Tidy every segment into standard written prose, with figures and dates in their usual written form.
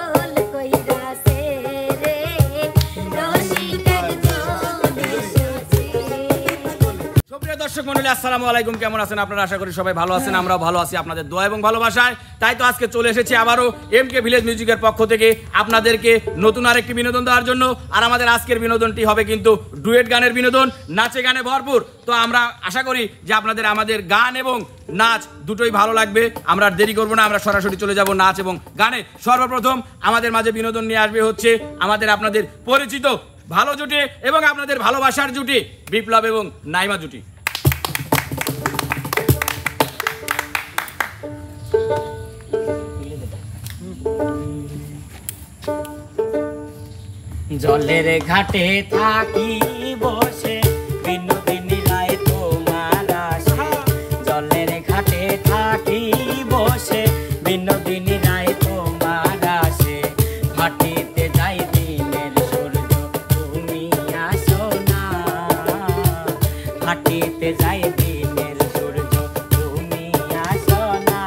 দর্শক মণ্ডলী আসসালামু আলাইকুম, কেমন আছেন আপনারা? আশা করি সবাই ভালো আছেন, আমরাও ভালো আছি আপনাদের দোয়া এবং ভালোবাসায়। তাই তো আজকে চলে এসেছি আবারও এমকে ভিলেজ মিউজিকের পক্ষ থেকে আপনাদেরকে নতুন আরেকটি বিনোদন দেওয়ার জন্য। আর আমাদের আজকের বিনোদনটি হবে কিন্তু ডুয়েট গানের বিনোদন, নাচে গানে ভরপুর। তো আমরা আশা করি যে আপনাদের আমাদের গান এবং নাচ দুটোই ভালো লাগবে। আমরা দেরি করবো না, আমরা সরাসরি চলে যাব নাচ এবং গানে। সর্বপ্রথম আমাদের মাঝে বিনোদন নিয়ে আসবে হচ্ছে আমাদের আপনাদের পরিচিত ভালো জুটি এবং আপনাদের ভালোবাসার জুটি বিপ্লব এবং নাইমা জুটি। জলের ঘাটে থাকি বসে বিনোদিনী রায় তোমার আসে, জলের ঘাটে থাকি বসে বিনোদিনী রায় তোমার আসে, ভাটিতে যাই দিনের সূর্য তুমি আসো না, ভাটিতে যাই দিনের সূর্য তুমি আসো না।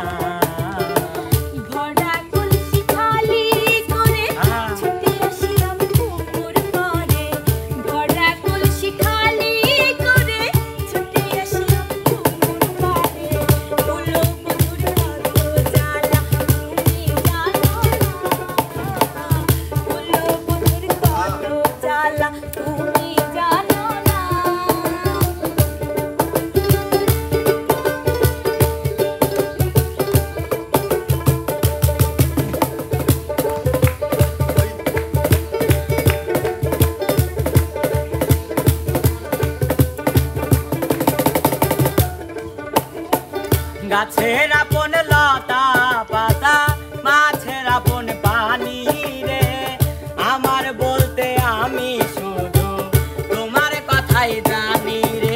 ভরা কলসি খালি করে ছুটে আসি আমি পুকুর পাড়ে, ভরা কলসি খালি করে ছুটে আসি আমি পুকুর পাড়ে, ফুলো মধুর কত জ্বালা তুমি জানো না, ফুলো মধুর কত জ্বালা তুমি জানো না। গাছের আপন লতা পাতা মাছের আপন পানি রে, আমার বলতে আমি শুধু তোমার কথাই জানি রে।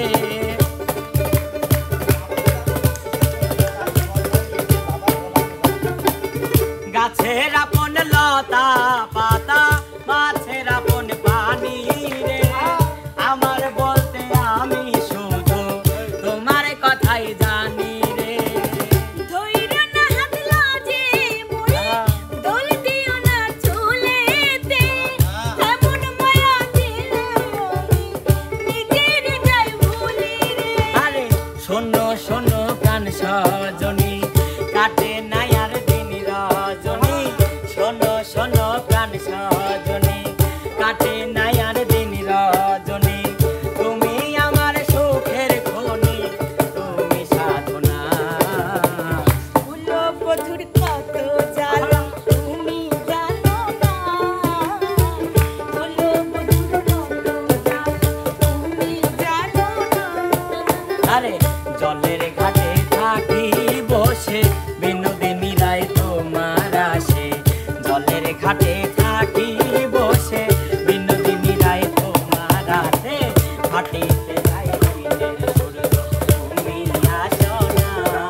গাছের আপন লতা পাতা মাছের আপন পানি রে, আমার বলতে আমি শুধু তোমার কথাই জানি রে। ধৈর্য না হাত লাজে মোরে দোল দিও না চুলেতে, এমন মায়া দিলে আমি নিজের যাই ভুলি রে। আরে শোনো শোনো প্রাণ সজনী, কাটে নাই আর দিন রজনী, শোনো শোনো প্রাণ সজনী, কাটে নাই আর দিন রজনী, তুমি আমার সুখের খনি, তুমি সাধনা। ফুলো মধুর কত জ্বালা তুমি জানো না, ফুলো মধুর কত জ্বালা তুমি জানো না। আরে জলের ঘাটে থাকি বসে বিনোদিনী রায় তোমার আসে, জলের ঘাটে থাকি বসে বিনোদিনী রায় তোমার আসে, ভাটিতে যাই দিনের সূর্য তুমি আসো না,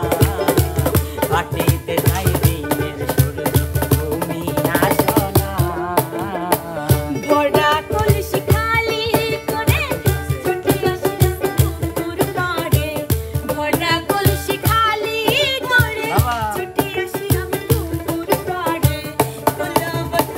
ভাটিতে যাই দিনের সূর্য তুমি আসো না। ভরা কলসি খালি করে ছুটে আসি আমি পুকুর পাড়ে, ভরা কলসি খালি করে ছুটে আসি আমি পুকুর পাড়ে, ফুলো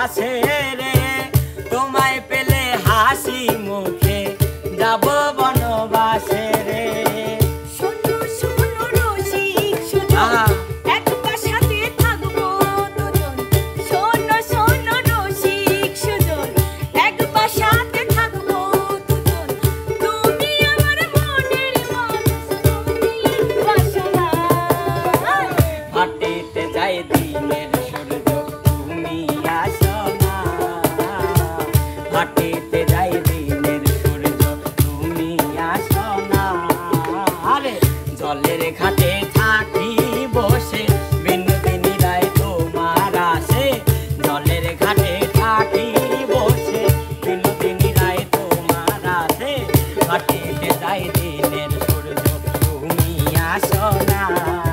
আসে রে তোমায় পেলে হাসি মুখে যাব বনবাসে রে শোনো শোনো রসিক শোনো একবার সাথে থাকবো দুজন শোনো শোনো রসিক সুজন একবার সাথে থাকবো দুজন তুমি আমার মনের মানুষ বাসনা মাটিতে যাই দিনের সূর্য তুমি আসো না মাটিতে যাই দিনের সূর্য তুমি আসো না আরে জলের ঘাটে থাকি বসে বিনোদিনী রায় তোমার আসে জলের ঘাটে থাকি বসে বিনোদিনী রায় তোমার আসে মাটিতে যাই দিনের সূর্য তুমি আসো না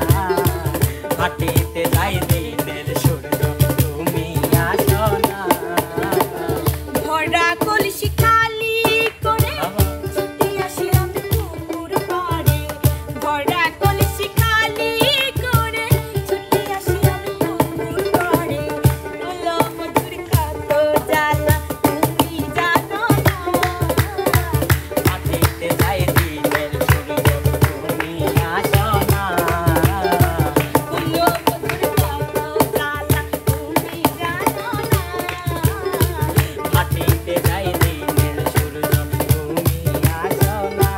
মাটিতে যাই দিনের সূর্য তুমি আসো না ভরা কলসি খালি করে ছুটে আসিলাম পুকুর পাড়ে ভরা কলসি খালি করে ছুটে আসিলাম পুকুর পাড়ে বলো মধুর কত জ্বালা তুমি জানো না মাটিতে যাই দিনের সূর্য তুমি আসো না বলো মধুর কত জ্বালা তুমি জানো না মাটিতে যাই দিনের সূর্য তুমি আসো না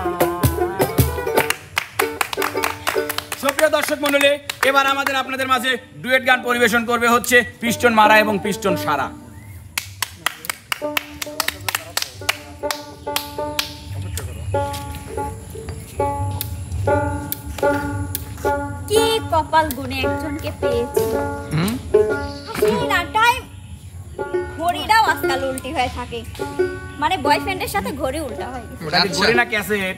সুপ্রিয় দর্শক মণ্ডলী, এবার আমাদের আপনাদের মাঝে ডুয়েট গান পরিবেশন করবে হচ্ছে পিস্টন মারা এবং পিস্টন সারা। কি কপাল গুনে একজনকে পেয়েছি আসলে না টাইম ঘড়িটাও আজকাল উল্টি হয়ে থাকে মানে বয়ফ্রেন্ডের সাথে ঘড়ি উল্টা হয়ে গেছে ওটা কি ঘড়ি না ক্যাসেট?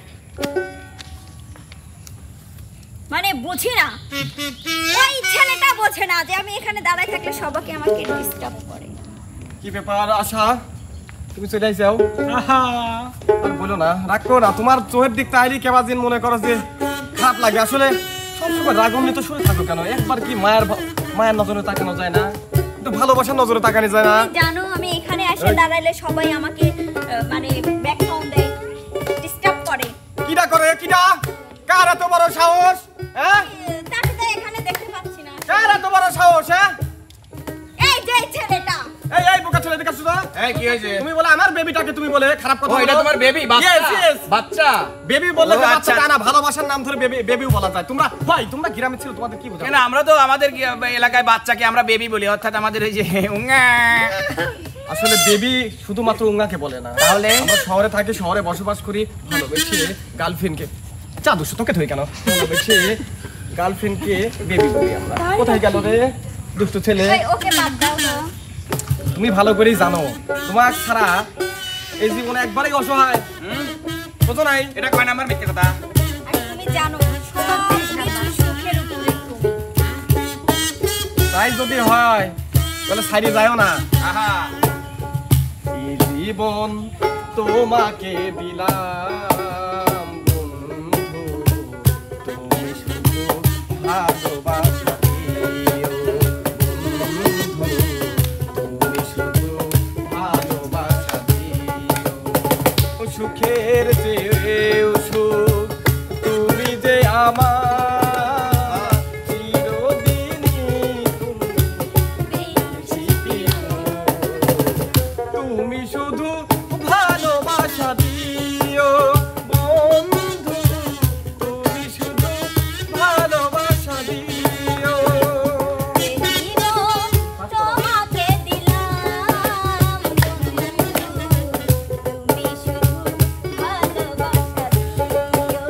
মানে বুঝি না এই ছেলেটা বোঝে না যে আমি এখানে দাঁড়ায় থাকলে সবাইকে আমাকে ডিস্টার্ব করে কি ব্যাপার আশা তুমি চলে যাও আর বলো না রাগ করো না তোমার চোখের দিক তাইরি কেবা দিন মনে করো যে খারাপ লাগে আসলে সবসময় রাগান্বিত শুনে থাকো কেন একবার কি মায়ের নজরে তাকানো যায় না একটু ভালোবাসার নজরে তাকানো যায় না তুমি জানো আমি এখানে এসে দাঁড়াইলে সবাই আমাকে মানে ব্যাক সাউন্ড দেয় ডিস্টার্ব করে কিডা করে কিডা কার এত বড় সাহস হ্যাঁ তাকে তো এখানে দেখতে পাচ্ছি না কার এত বড় সাহস হ্যাঁ এই যে এই ছেলেটা এই বোকা ছেলে দেখছো তো এই কি হয়েছে? তুমি বলে আমার বেবিটাকে তুমি বলে খারাপ কথা ও এটা তোমার বেবি বাচ্চা? Yes, yes. বাচ্চা? বেবি বললে ও, তো আচ্ছা। বাচ্চা না ভালোবাসার নাম ধরে বেবিও বলা যায় তোমরা তোমরা গ্রামে ছিল তোমাদের কি বোঝা কেন আমরা তো আমাদের এলাকায় বাচ্চাকে আমরা বেবি বলি, অর্থাৎ আমাদের এই যে উঙ্গা। আসলে বেবি শুধুমাত্র উঙ্গাকে বলে না তাহলে? আমরা শহরে থাকি শহরে বসবাস করি ভালোবেসে গার্লফ্রেন্ডকে চাদু তোকে ধরে কেন ভালোবেসে গার্লফ্রেন্ডকে বেবি বলি আমরা কোথায় গেল রে দুষ্ট ছেলে এই ওকে বাদ দাও তো তুমি ভালো করেই জানো তোমার ছাড়া এই জীবনে একবারই অসহায় বুঝো নাই এটা কয় নাম্বার মিথ্যে কথা? আর তুমি জানো সব কিছু সুখের উপরে তুমি তাই যদি হয় তাহলে সাইডে যাও না আহা এই জীবন তোমাকে দিলাম বন্ধু তুমি শুধু ভালোবাসা দিও বন্ধু তুমি শুধু ভালোবাসা দিও সুখের চেয়েও সুখ তুমি যে আমার চিরদিনই তুমি শুধু ভালোবাসা দিও বন্ধু তুমি শুধু ভালোবাসা দিও জীবন তোমাকে দিলাম তুমি শুধু ভালোবাসা দিও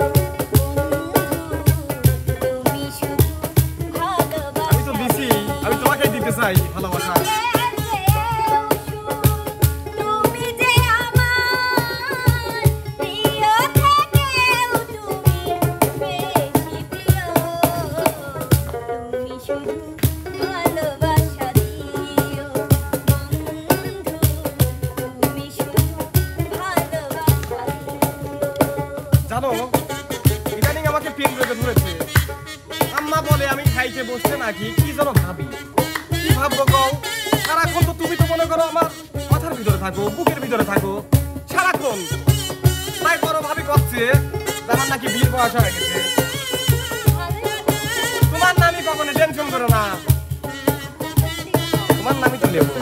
তুমি শুধু ভালোবাসা আমি তো দিছি আমি তোমাকে দিতে চাই ভালোবাসা তুমি যে আমার প্রিয় থেকেও তুমি বেশি প্রিয় তুমি শুধু ভালোবাসা দিও বন্ধু তুমি শুধু ভালোবাসা দিও জানো ইদানিং আমাকে পেন বেঁধে ধরেছে আম্মা বলে আমি খাইতে বসতে নাকি কি যেন ভাবি কি ভাববো কও সারাক্ষণ তো তুমি তো মনে করো আমার মাথার ভিতরে থাকো, বুকের ভিতরে থাকো সারাক্ষণ। তাই বড় ভাবি করছে আমার নাকি বিয়ের বয়স হয়ে গেছে। তোমার নামই কখনো টেনশন করো না, তোমার নামই তো নেবো।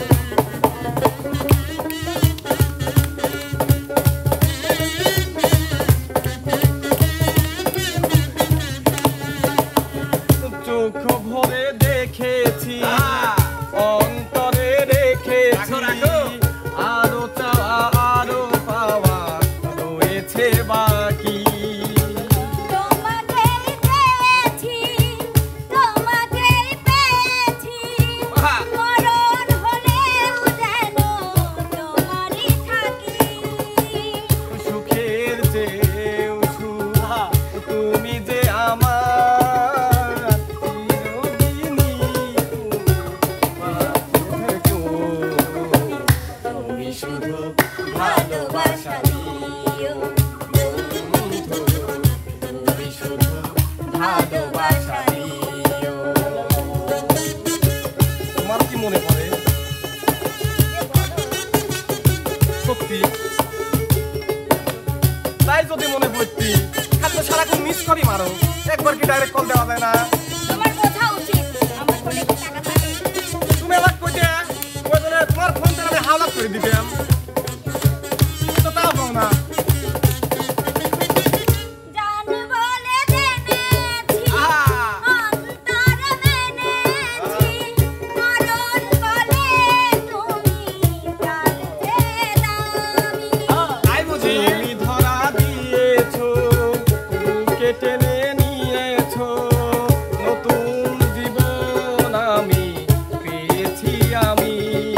চোখ ভরে দেখেছি, অন্তরে রেখেছি, আরো চাওয়া আরো পাওয়া রয়েছে বাকি। তোমাকেই পেয়েছি, তোমাকেই পেয়েছি, মরণ হলেও যেন তোমারই থাকি। সুখের চেয়েও সুখ তুমি যে আমার চিরদিনই তুমি শুধু ভালোবাসা দিও বন্ধু, তুমি শুধু ভালোবাসা দিও। তোমার কি মনে পড়ে সত্যি? তাই যদি মনে পড়তি খালি তো সারাক্ষণ মিস করি মারো, একবার কি ডাইরেক্ট কল দেওয়া যায় না? তোমার বোঝা উচিত আমার ফোনে কি টাকা থাকে। তুমি আমাকে কইতে ওই জন্য তোমার ফোনটা আমি হাওলাত করে দিতাম, তো তাও পাও না। জান বলে জেনেছি, অন্তরে মেনেছি, মরণ বলে তুমি প্রাণ যে দামি। তাই বুঝি তুমি ধরা দিয়েছো, বুকে টেনে নিয়েছো, নতুন জীবন আমি পেয়েছি আমি।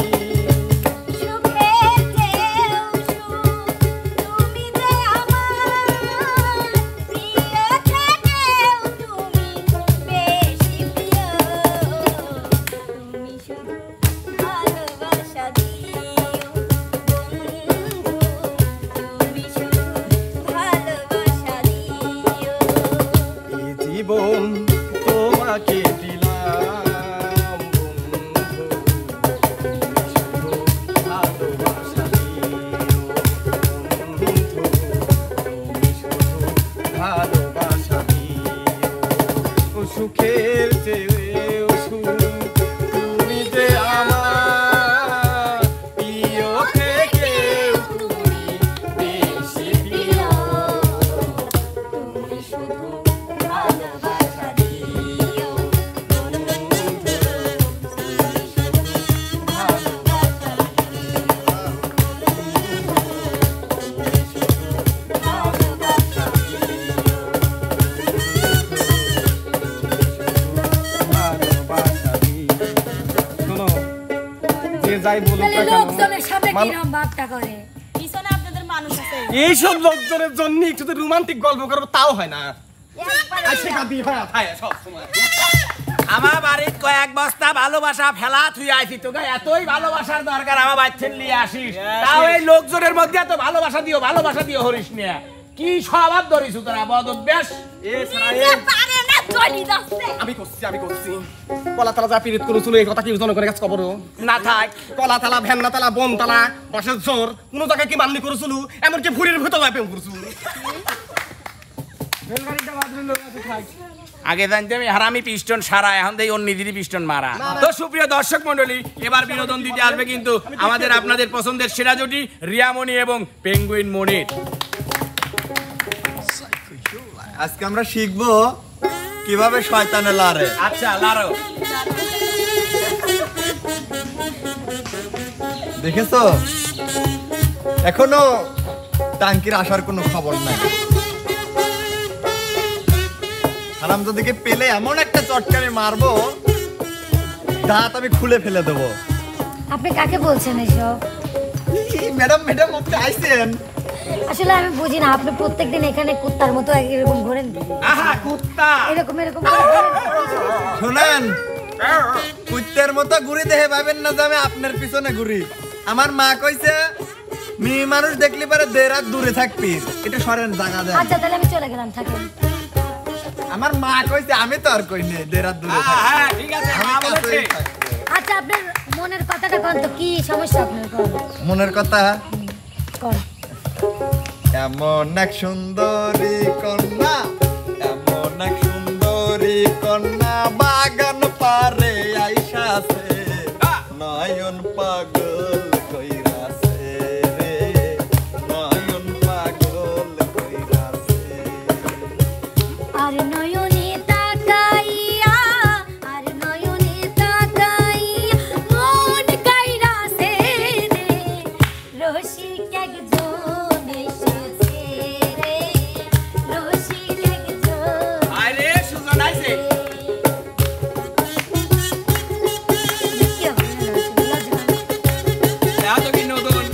সুখের চেয়েও সুখ তুমি যে আমার, প্রিয় থেকেও তুমি বেশি প্রিয়। তুমি শুধু ভালোবাসা দিও বন্ধু, তুমি শুধু ভালোবাসা দিও। এই জীবন তোমাকে দিলাম বন্ধু, তুমি শুধু ভালোবাসা দিও বন্ধু, তুমি শুধু ভালোবাসা দিও। সুখের চেয়েও সুখ তুমি যে আমার, প্রিয় থেকেও তুমি বেশি প্রিয়। তুমি শুধু ভালোবাসা দিও বন্ধু, তুমি শুধু ভালোবাসা ভালোবাসা দিও। শোনো, যে যাই বলুক না তাহলে কেন, লোকজনের সামনে মানু- কিরম ভাবটা করে? পিছনে আপনাদের মানুষ আছে। এইসব লোকজনের জন্য একটু রোমান্টিক গল্প করবো তাও হয় না। একবার আর সেটা দিয়ে হয় আথায় সব সময়। আমার বাড়ির কয়েক বস্তা ভালোবাসা ফেলা তুই আইছি, তোকে এতই ভালোবাসার দরকার আমার বাচ্চা নিয়ে আসিস, তাও এই লোকজনের মধ্যে এত ভালোবাসা দিও হরিস নিয়ে। কি স্বভাব ধরিস তোরা বদ অভ্যাস? পারে না চলি যাচ্ছে। আমি করছি কলা তালা যা পিরিত করেছিল এই কথা কি জনগণের কাছে খবর না থাক কলা তালা ভ্যান্না তালা বন তালা বাসের জোর কোন জায়গায় কি মানলি করেছিল, এমনকি ভুরির ভেতর প্রেম করেছিল। আগে জানতে আমি হারামি পিস্টন সারা, এখন দেই অন্য দিদি পিস্টন মারা। তো সুপ্রিয় দর্শক মন্ডলী, এবার বিনোদন দিতে আসবে কিন্তু আমাদের আপনাদের পছন্দের সেরা জুটি রিয়ামণি এবং পেঙ্গুইন মনির। আজকে আমরা শিখবো কিভাবে শয়তানে লারে। আচ্ছা লারো। দেখেছো এখনো টাঙ্কির আসার কোনো খবর নাই। হারামজাদিকে পেলে এমন একটা চটকানি মারবো দাঁত আমি খুলে ফেলে দেবো। আপনি কাকে বলছেন এসব? ম্যাডাম ম্যাডাম আপনি আইছেন? আসলে আমি বুঝি না, আপনি প্রত্যেকদিন এখানে কুত্তার মতো এরকম ঘোরেন, আহা কুত্তা। এরকম করে ঘোরেন। শোনেন, কুত্তের মতো ঘুরি দেখে ভাবেন না যে আমি আপনার পিছনে ঘুরি। আমার মা কইছে মেয়ে মানুষ দেখলে পারে দেড় হাত দূরে থাকবি, এটা সরেন জায়গা দেন। আচ্ছা তাহলে আমি চলে গেলাম, থাকেন। আমার মা কইছে, আমি তো আর কই নেই দেড় হাত দূরে থাকবি। হ্যাঁ ঠিক আছে, মা আমি বলেছে। কাছেই থাকবো। আচ্ছা আপনার মনের কথাটা কন তো, কি সমস্যা আপনার কন? মনের কথা কন। এমন এক সুন্দরী কন্যা, এমন এক সুন্দরী কন্যা বাগান পারে আইসাছে, নয়ন পাগল কইরাছে রে, নয়ন পাগল কইরাছে। আর নয়নে তাকাইয়া, আর নয়নে তাকাইয়া মন কাইরাছে রে, রসিক একজন এসেছে রে, রসিক একজন। আরে সুজন আইছে। কি হবে না, লজ্জা করে না। এত কি নতুন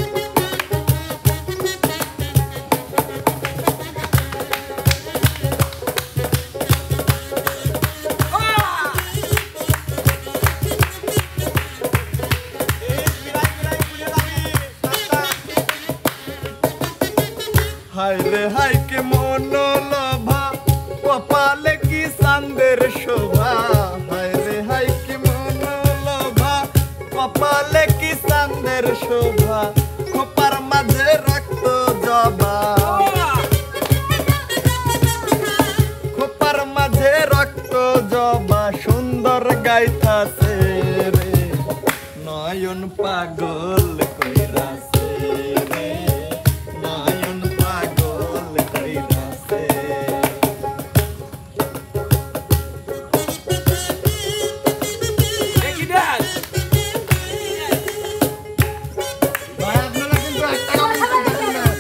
হায় রে হায় কে মনোলোভা, কপালে কি চাঁদের শোভা, হায় রে হায় কি মনোলোভা, কপালে কি চাঁদের শোভা, খোপার মাঝে রক্ত জবা, খোপার মাঝে রক্ত জবা, সুন্দর গাইতাছে রে, নয়ন পাগল কইরাছে রে, নয়ন পাগল কইরাছে। দেখি দেখ ভাই আপনারা কিন্তু একটা কথা বলবেন না।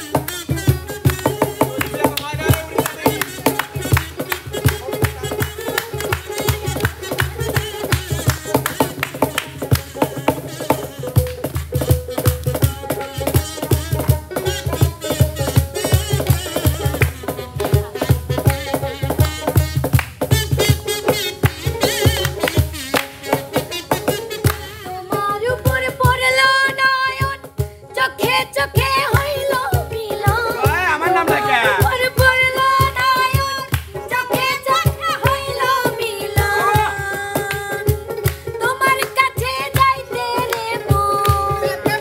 তোমার উপর পড়লো নয়ন, চোখে চোখে হইল মিলন। ওই, আমার নাম লেখা। উপর পড়লো নয়ন, চোখে চোখে হইল মিলন। তোমার কাছে যাইতে রে মন,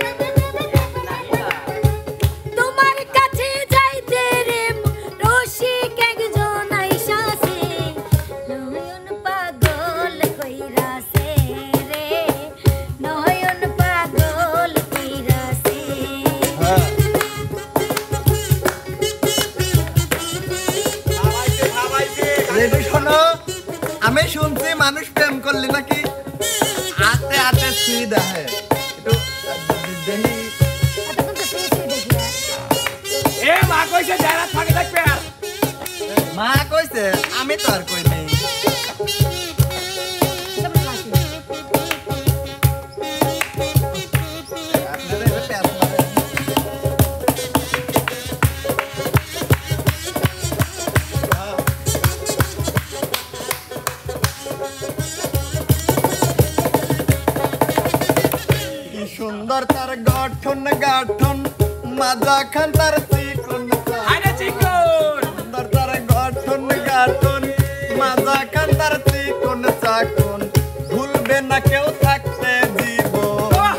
তোমার কাছে যাইতে রে মন, রসিক একজন আইসাছে, নয়ন পাগল কইরাছে রে, নয়ন পাগল কইরাছে। রেডি শোনো, আমি শুনছি মানুষ প্রেম করলে নাকি আতে আতে ছুঁই দেয়, একটু দেখি। এতক্ষণ তো শুয়ে শুয়ে দেখি আর। এ মা কইছে জায়গা থাকে থাকবে আর মা কইছে, আমি তো আর কই নাই। এসব ক্লাসে। আপনারা এবার প্যাঁচ মারেন। কি সুন্দর তার গঠন গাঠন, মাজা খান তার চিকন চাকন। আরে চিকন সুন্দর তার গঠন গাঠন, মাজা খান তার চিকন চাকন, ভুলবে না কেউ থাকতে জীবন,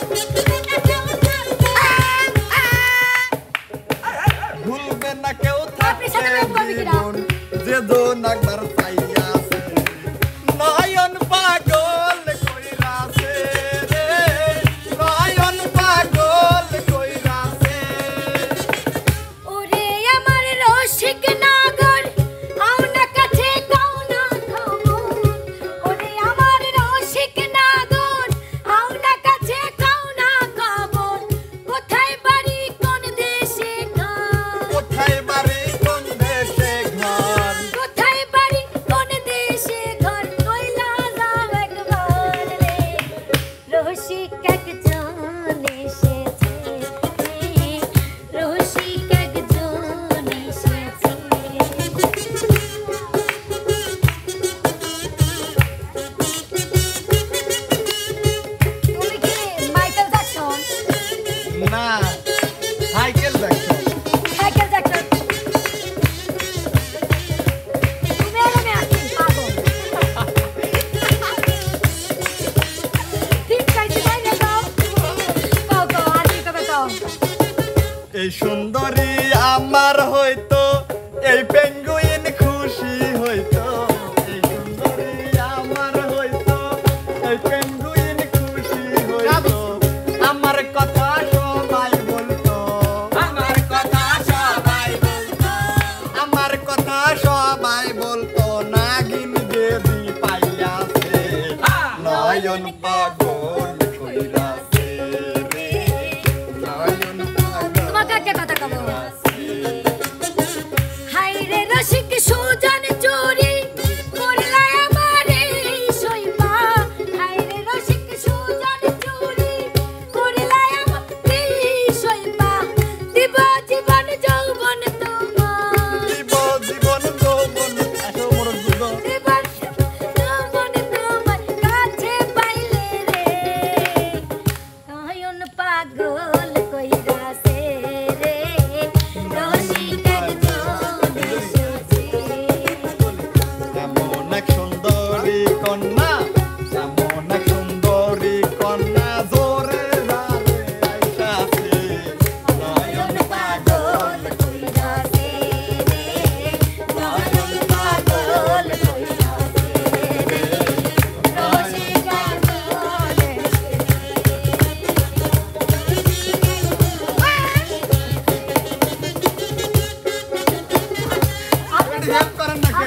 ভুলবে না কেউ আপনি সাথে থাকতে প্রেম করবে কিনা? জীবন, যে জন একবার পাইয়াছে, নয়ন পাগল কইরাছে রে, নয়ন পাগল কইরাছে। ওরে আমার রসিক নাগর, আও না কাছে কাও না খবর।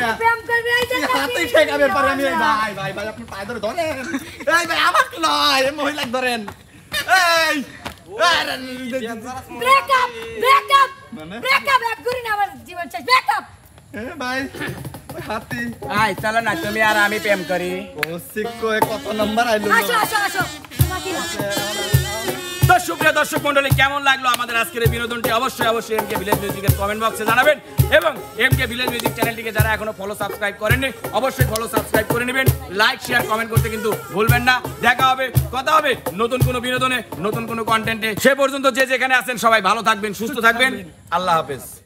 প্রেম করবে এই যে হাতেই ঠেকাবে পারে আমি ভাই ভাই ভাই আপনি পায়ে ধরে ধরেন এই ভাই আমাকে নয় এই মহিলাকে ধরেন এই ব্রেকআপ ব্রেকআপ মানে? ব্রেকআপ এক করি না আমার জীবন শেষ ব্রেকআপ ভাই ওই হাতি আয় চলো না তুমি আর আমি প্রেম করি। ও সিক্কো কত নাম্বার আইলো আসো আসো আসো তোমাকে না তো সুপ্রিয় দর্শক মন্ডলী, কেমন লাগলো আমাদের আজকের এই বিনোদনটি অবশ্যই অবশ্যই এমকে ভিলেজ মিউজিকের কমেন্ট বক্সে জানাবেন এবং এমকে ভিলেজ মিউজিক চ্যানেলটিকে যারা এখনো ফলো সাবস্ক্রাইব করেননি অবশ্যই ফলো সাবস্ক্রাইব করে নেবেন। লাইক শেয়ার কমেন্ট করতে কিন্তু ভুলবেন না। দেখা হবে, কথা হবে নতুন কোনো বিনোদনে, নতুন কোনো কন্টেন্টে। সে পর্যন্ত যে যেখানে আছেন সবাই ভালো থাকবেন, সুস্থ থাকবেন। আল্লাহ হাফেজ।